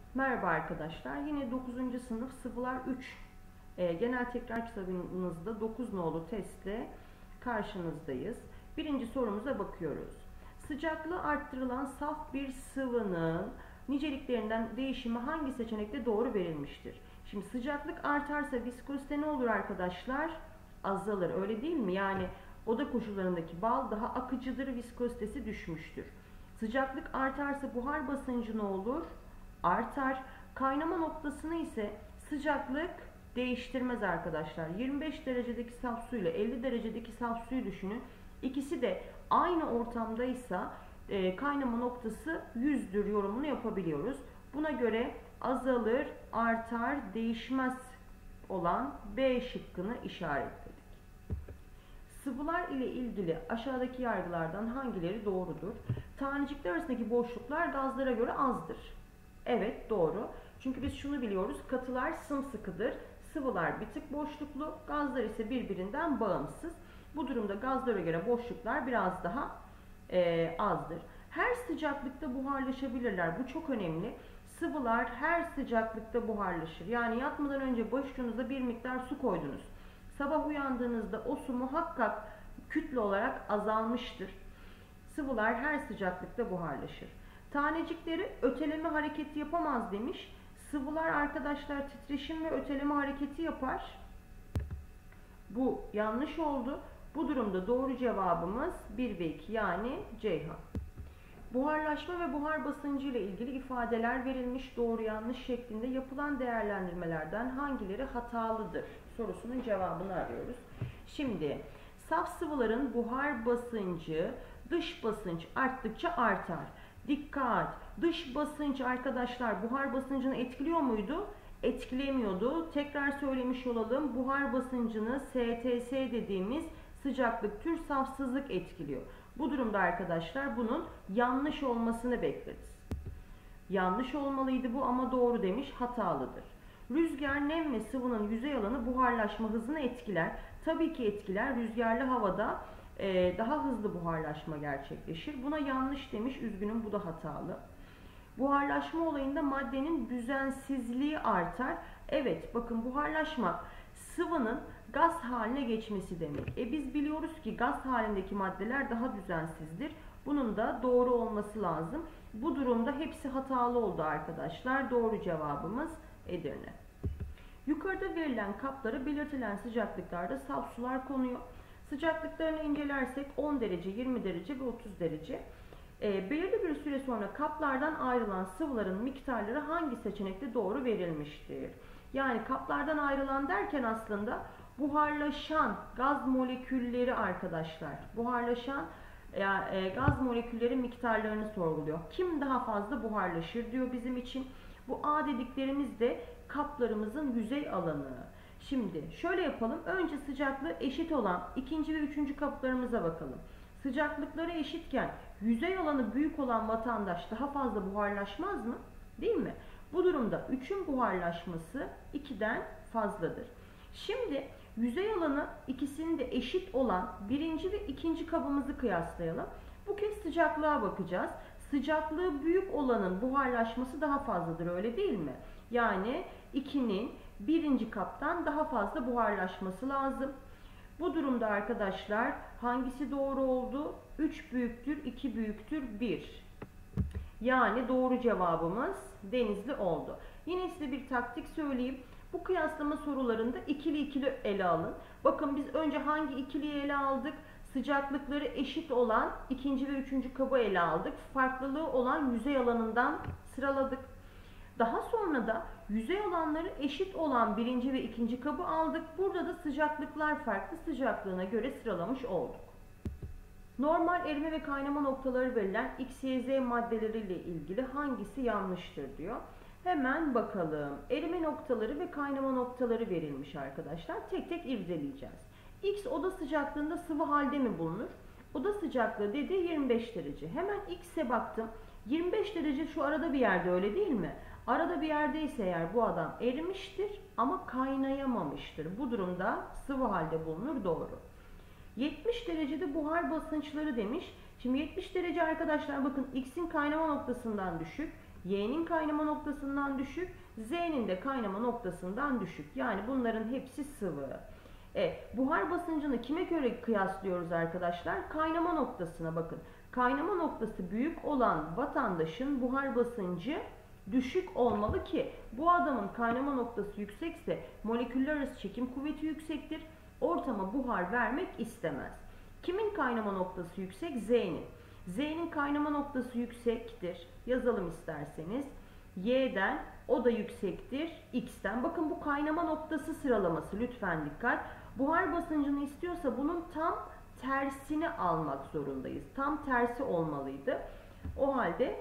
Merhaba arkadaşlar. Yine 9. sınıf sıvılar 3 genel tekrar kitabımızda 9 nolu testle karşınızdayız. Birinci sorumuza bakıyoruz. Sıcaklığı arttırılan saf bir sıvının niceliklerinden değişimi hangi seçenekte doğru verilmiştir? Şimdi sıcaklık artarsa viskozite ne olur arkadaşlar? Azalır, öyle değil mi? Yani oda koşullarındaki bal daha akıcıdır, viskozitesi düşmüştür. Sıcaklık artarsa buhar basıncı ne olur? Artar. Kaynama noktasını ise sıcaklık değiştirmez arkadaşlar. 25 derecedeki saf su ile 50 derecedeki saf suyu düşünün. İkisi de aynı ortamdaysa kaynama noktası 100'dür yorumunu yapabiliyoruz. Buna göre azalır, artar, değişmez olan B şıkkını işaretledik. Sıvılar ile ilgili aşağıdaki yargılardan hangileri doğrudur? Tanecikler arasındaki boşluklar gazlara göre azdır. Evet, doğru. Çünkü biz şunu biliyoruz, katılar sımsıkıdır, sıvılar bir tık boşluklu, gazlar ise birbirinden bağımsız. Bu durumda gazlara göre boşluklar biraz daha azdır. Her sıcaklıkta buharlaşabilirler, bu çok önemli. Sıvılar her sıcaklıkta buharlaşır. Yani yatmadan önce başucunuza bir miktar su koydunuz. Sabah uyandığınızda o su muhakkak kütle olarak azalmıştır. Sıvılar her sıcaklıkta buharlaşır. Tanecikleri öteleme hareketi yapamaz demiş. Sıvılar arkadaşlar titreşim ve öteleme hareketi yapar. Bu yanlış oldu. Bu durumda doğru cevabımız 1 ve 2, yani Ceyhan. Buharlaşma ve buhar basıncı ile ilgili ifadeler verilmiş, doğru yanlış şeklinde. Yapılan değerlendirmelerden hangileri hatalıdır sorusunun cevabını arıyoruz. Şimdi saf sıvıların buhar basıncı dış basınç arttıkça artar. Dikkat! Dış basınç arkadaşlar buhar basıncını etkiliyor muydu? Etkilemiyordu. Tekrar söylemiş olalım. Buhar basıncını STS dediğimiz sıcaklık tür safsızlık etkiliyor. Bu durumda arkadaşlar bunun yanlış olmasını bekleriz. Yanlış olmalıydı bu ama doğru demiş, hatalıdır. Rüzgar nem ve sıvının yüzey alanı buharlaşma hızını etkiler. Tabii ki etkiler. Rüzgarlı havada daha hızlı buharlaşma gerçekleşir. Buna yanlış demiş, üzgünüm, bu da hatalı. Buharlaşma olayında maddenin düzensizliği artar. Evet, bakın buharlaşma sıvının gaz haline geçmesi demek. Biz biliyoruz ki gaz halindeki maddeler daha düzensizdir. Bunun da doğru olması lazım. Bu durumda hepsi hatalı oldu arkadaşlar. Doğru cevabımız Edirne. Yukarıda verilen kaplara belirtilen sıcaklıklarda saf sular konuyor. Sıcaklıklarını incelersek 10 derece, 20 derece ve 30 derece. Belirli bir süre sonra kaplardan ayrılan sıvıların miktarları hangi seçenekte doğru verilmiştir? Yani kaplardan ayrılan derken aslında buharlaşan gaz molekülleri arkadaşlar. Buharlaşan gaz molekülleri miktarlarını sorguluyor. Kim daha fazla buharlaşır diyor bizim için. Bu A dediklerimiz de kaplarımızın yüzey alanı. Şimdi şöyle yapalım. Önce sıcaklığı eşit olan ikinci ve üçüncü kaplarımıza bakalım. Sıcaklıkları eşitken yüzey alanı büyük olan vatandaş daha fazla buharlaşmaz mı? Değil mi? Bu durumda 3'ün buharlaşması 2'den fazladır. Şimdi yüzey alanı ikisinin de eşit olan birinci ve ikinci kabımızı kıyaslayalım. Bu kez sıcaklığa bakacağız. Sıcaklığı büyük olanın buharlaşması daha fazladır, öyle değil mi? Yani 2'nin birinci kaptan daha fazla buharlaşması lazım. Bu durumda arkadaşlar hangisi doğru oldu? 3 büyüktür, 2 büyüktür, 1. Yani doğru cevabımız Denizli oldu. Yine size bir taktik söyleyeyim. Bu kıyaslama sorularında ikili ikili ele alın. Bakın biz önce hangi ikiliyi ele aldık? Sıcaklıkları eşit olan ikinci ve üçüncü kabı ele aldık. Farklılığı olan yüzey alanından sıraladık. Daha sonra da yüzey alanları eşit olan birinci ve ikinci kabı aldık. Burada da sıcaklıklar farklı, sıcaklığına göre sıralamış olduk. Normal erime ve kaynama noktaları verilen X, Y, Z maddeleriyle ilgili hangisi yanlıştır diyor. Hemen bakalım. Erime noktaları ve kaynama noktaları verilmiş arkadaşlar. Tek tek irdeleyeceğiz. X oda sıcaklığında sıvı halde mi bulunur? Oda sıcaklığı dediği 25 derece. Hemen X'e baktım. 25 derece şu arada bir yerde, öyle değil mi? Arada bir yerdeyse eğer bu adam erimiştir ama kaynayamamıştır. Bu durumda sıvı halde bulunur, doğru. 70 derecede buhar basınçları demiş. Şimdi 70 derece arkadaşlar bakın X'in kaynama noktasından düşük. Y'nin kaynama noktasından düşük, Z'nin de kaynama noktasından düşük. Yani bunların hepsi sıvı. Buhar basıncını kime göre kıyaslıyoruz arkadaşlar? Kaynama noktasına bakın. Kaynama noktası büyük olan vatandaşın buhar basıncı düşük olmalı ki bu adamın kaynama noktası yüksekse moleküller arası çekim kuvveti yüksektir. Ortama buhar vermek istemez. Kimin kaynama noktası yüksek? Z'nin. Z'nin kaynama noktası yüksektir. Yazalım isterseniz. Y'den o da yüksektir. X'ten. Bakın bu kaynama noktası sıralaması. Lütfen dikkat. Buhar basıncını istiyorsa bunun tam tersini almak zorundayız. Tam tersi olmalıydı. O halde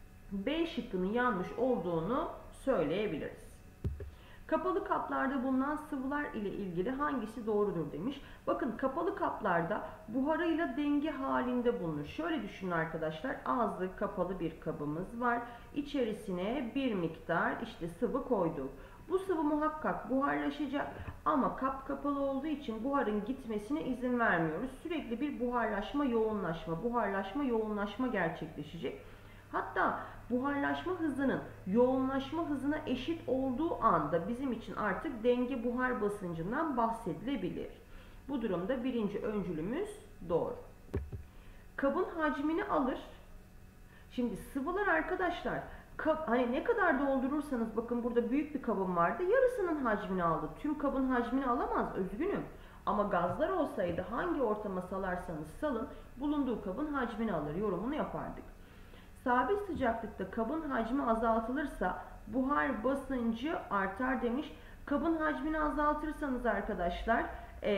B şıkkının yanlış olduğunu söyleyebiliriz. Kapalı kaplarda bulunan sıvılar ile ilgili hangisi doğrudur demiş. Bakın kapalı kaplarda buharıyla denge halinde bulunur. Şöyle düşünün arkadaşlar. Ağzı kapalı bir kabımız var. İçerisine bir miktar işte sıvı koyduk. Bu sıvı muhakkak buharlaşacak ama kap kapalı olduğu için buharın gitmesine izin vermiyoruz. Sürekli bir buharlaşma, yoğunlaşma gerçekleşecek. Hatta buharlaşma hızının yoğunlaşma hızına eşit olduğu anda bizim için artık denge buhar basıncından bahsedilebilir. Bu durumda birinci öncülümüz doğru. Kabın hacmini alır. Şimdi sıvılar arkadaşlar, hani ne kadar doldurursanız, bakın burada büyük bir kabım vardı, yarısının hacmini aldı. Tüm kabın hacmini alamaz, üzgünüm. Ama gazlar olsaydı hangi ortama salarsanız salın bulunduğu kabın hacmini alır yorumunu yapardık. Sabit sıcaklıkta kabın hacmi azaltılırsa buhar basıncı artar demiş. Kabın hacmini azaltırsanız arkadaşlar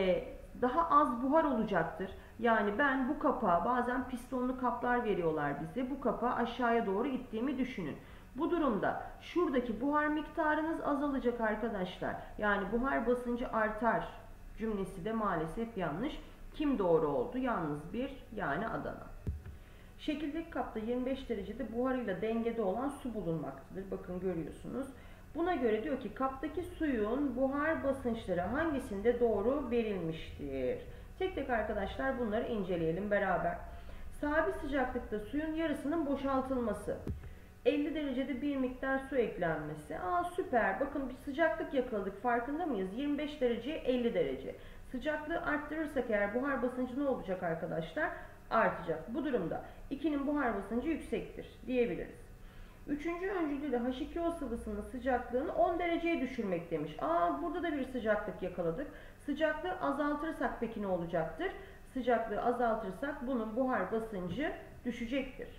daha az buhar olacaktır. Yani ben bu kapağı, bazen pistonlu kaplar veriyorlar bize, bu kapağı aşağıya doğru ittiğimi düşünün. Bu durumda şuradaki buhar miktarınız azalacak arkadaşlar. Yani buhar basıncı artar cümlesi de maalesef yanlış. Kim doğru oldu? Yalnız bir, yani Adana. Şekildeki kapta 25 derecede buharıyla dengede olan su bulunmaktadır. Bakın görüyorsunuz. Buna göre diyor ki kaptaki suyun buhar basınçları hangisinde doğru verilmiştir? Tek tek arkadaşlar bunları inceleyelim beraber. Sabit sıcaklıkta suyun yarısının boşaltılması. 50 derecede bir miktar su eklenmesi. Süper. Bakın bir sıcaklık yakaladık. Farkında mıyız? 25 dereceye 50 derece. Sıcaklığı arttırırsak eğer buhar basıncı ne olacak arkadaşlar? Artacak. Bu durumda 2'nin buhar basıncı yüksektir diyebiliriz. Üçüncü öncülde de H2O sıvısının sıcaklığını 10 dereceye düşürmek demiş. Burada da bir sıcaklık yakaladık. Sıcaklığı azaltırsak peki ne olacaktır? Sıcaklığı azaltırsak bunun buhar basıncı düşecektir.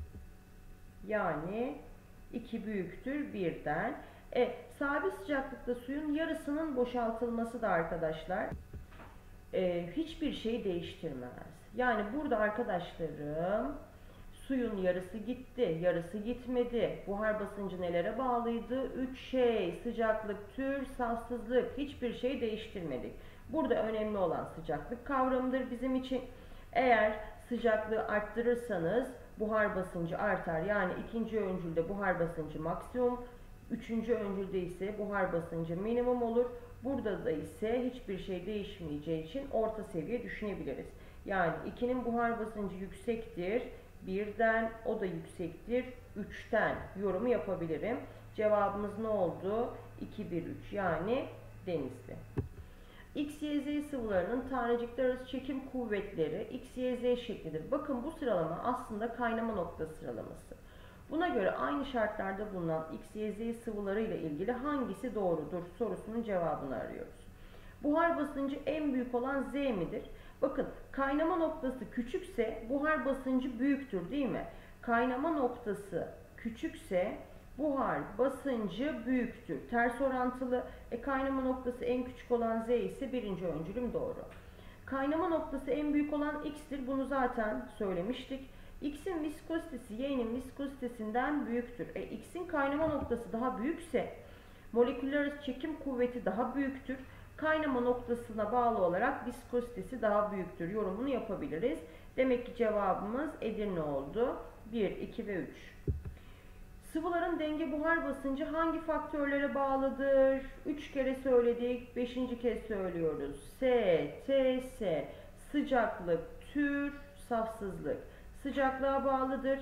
Yani 2 büyüktür 1'den. Sabit sıcaklıkta suyun yarısının boşaltılması da arkadaşlar hiçbir şey değiştirmez. Yani burada arkadaşlarım suyun yarısı gitti, yarısı gitmedi. Buhar basıncı nelere bağlıydı? 3 şey: sıcaklık, tür, safsızlık. Hiçbir şey değiştirmedik. Burada önemli olan sıcaklık kavramıdır bizim için. Eğer sıcaklığı arttırırsanız buhar basıncı artar. Yani ikinci öncülde buhar basıncı maksimum, üçüncü öncülde ise buhar basıncı minimum olur. Burada da ise hiçbir şey değişmeyeceği için orta seviye düşünebiliriz. Yani 2'nin buhar basıncı yüksektir 1'den, o da yüksektir 3'ten yorumu yapabilirim. Cevabımız ne oldu? 2, 1, 3, yani Denizli. X, Y, Z sıvılarının tanecikler arası çekim kuvvetleri X, Y, Z şeklidir. Bakın bu sıralama aslında kaynama noktası sıralaması. Buna göre aynı şartlarda bulunan X, Y, Z sıvıları ile ilgili hangisi doğrudur sorusunun cevabını arıyoruz. Buhar basıncı en büyük olan Z midir? Bakın kaynama noktası küçükse buhar basıncı büyüktür değil mi? Kaynama noktası küçükse buhar basıncı büyüktür. Ters orantılı. Kaynama noktası en küçük olan Z ise birinci öncülüm doğru. Kaynama noktası en büyük olan X'tir. Bunu zaten söylemiştik. X'in viskozitesi Y'nin viskozitesinden büyüktür. X'in kaynama noktası daha büyükse moleküller arası çekim kuvveti daha büyüktür. Kaynama noktasına bağlı olarak viskozitesi daha büyüktür yorumunu yapabiliriz. Demek ki cevabımız Edirne oldu. 1, 2 ve 3. Sıvıların denge buhar basıncı hangi faktörlere bağlıdır? 3 kere söyledik, 5. kez söylüyoruz. S, T, S. Sıcaklık, tür, safsızlık. Sıcaklığa bağlıdır.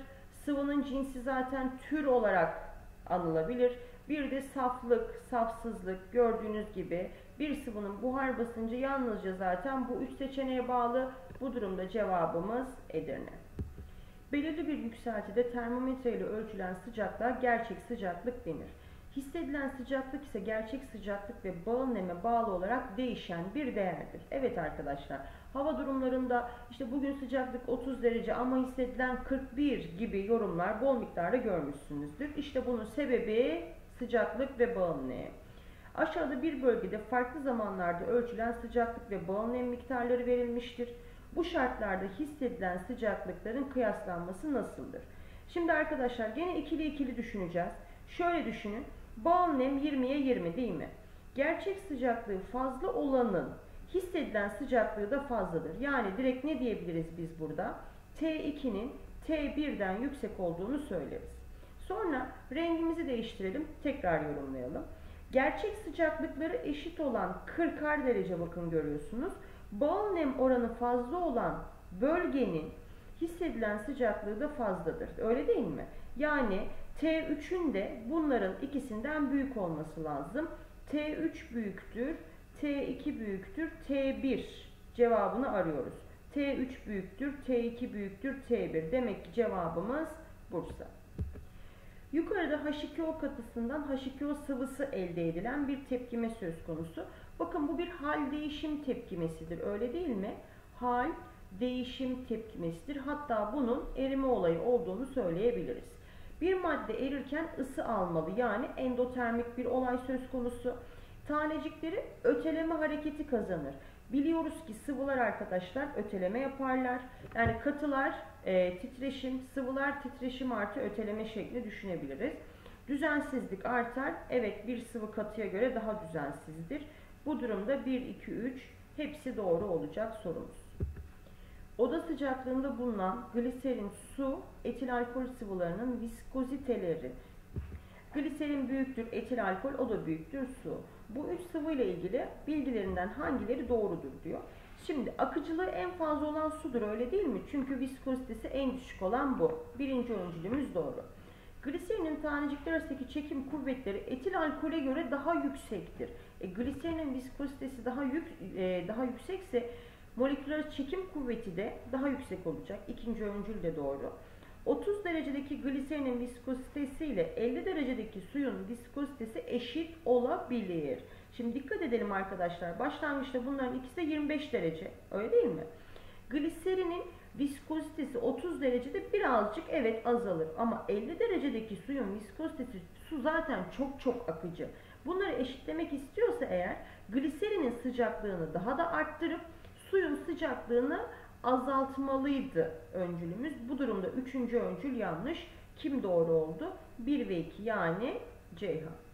Sıvının cinsi zaten tür olarak anılabilir. Bir de saflık, safsızlık, gördüğünüz gibi bir sıvının buhar basıncı yalnızca zaten bu üç seçeneğe bağlı. Bu durumda cevabımız Edirne. Belirli bir yükseltide termometre ile ölçülen sıcaklığa gerçek sıcaklık denir. Hissedilen sıcaklık ise gerçek sıcaklık ve bağıl neme bağlı olarak değişen bir değerdir. Evet arkadaşlar, hava durumlarında işte bugün sıcaklık 30 derece ama hissedilen 41 gibi yorumlar bol miktarda görmüşsünüzdür. İşte bunun sebebi sıcaklık ve bağıl nem. Aşağıda bir bölgede farklı zamanlarda ölçülen sıcaklık ve bağıl nem miktarları verilmiştir. Bu şartlarda hissedilen sıcaklıkların kıyaslanması nasıldır? Şimdi arkadaşlar gene ikili ikili düşüneceğiz. Şöyle düşünün. Bağıl nem 20'ye 20 değil mi? Gerçek sıcaklığı fazla olanın hissedilen sıcaklığı da fazladır. Yani direkt ne diyebiliriz biz burada? T2'nin T1'den yüksek olduğunu söyleriz. Sonra rengimizi değiştirelim. Tekrar yorumlayalım. Gerçek sıcaklıkları eşit olan 40'ar derece bakın görüyorsunuz. Bağıl nem oranı fazla olan bölgenin hissedilen sıcaklığı da fazladır. Öyle değil mi? Yani T3'ün de bunların ikisinden büyük olması lazım. T3 büyüktür, T2 büyüktür, T1 cevabını arıyoruz. T3 büyüktür, T2 büyüktür, T1. Demek ki cevabımız Bursa. Yukarıda H2O katısından H2O sıvısı elde edilen bir tepkime söz konusu. Bakın bu bir hal değişim tepkimesidir. Öyle değil mi? Hal değişim tepkimesidir. Hatta bunun erime olayı olduğunu söyleyebiliriz. Bir madde erirken ısı almalı. Yani endotermik bir olay söz konusu. Tanecikleri öteleme hareketi kazanır. Biliyoruz ki sıvılar arkadaşlar öteleme yaparlar. Yani katılar titreşim, sıvılar titreşim artı öteleme şekli düşünebiliriz. Düzensizlik artar. Evet, bir sıvı katıya göre daha düzensizdir. Bu durumda 1, 2, 3 hepsi doğru olacak sorumuz. Oda sıcaklığında bulunan gliserin, su, etil alkol sıvılarının viskoziteleri. Gliserin büyüktür, etil alkol o da büyüktür, su. Bu üç sıvı ile ilgili bilgilerinden hangileri doğrudur diyor. Şimdi akıcılığı en fazla olan sudur, öyle değil mi? Çünkü viskozitesi en düşük olan bu. Birinci öncülümüz doğru. Gliserinin tanecikler arasındaki çekim kuvvetleri etil alkole göre daha yüksektir. Gliserinin viskozitesi daha yüksekse moleküler çekim kuvveti de daha yüksek olacak. İkinci öncül de doğru. 30 derecedeki gliserinin viskozitesi ile 50 derecedeki suyun viskozitesi eşit olabilir. Şimdi dikkat edelim arkadaşlar. Başlangıçta bunların ikisi de 25 derece. Öyle değil mi? Gliserinin viskozitesi 30 derecede birazcık evet azalır. Ama 50 derecedeki suyun viskozitesi, su zaten çok akıcı. Bunları eşitlemek istiyorsa eğer gliserinin sıcaklığını daha da arttırıp suyun sıcaklığını azaltmalıydı öncülümüz. Bu durumda üçüncü öncül yanlış. Kim doğru oldu? 1 ve 2 yani Ceyhan.